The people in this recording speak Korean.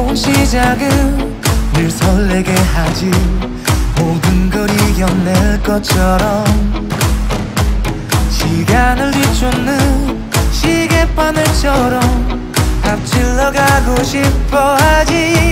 시작은 늘 설레게 하지. 모든 걸 이겨낼 것처럼 시간을 뒤쫓는 시계바늘처럼 앞질러 가고 싶어 하지.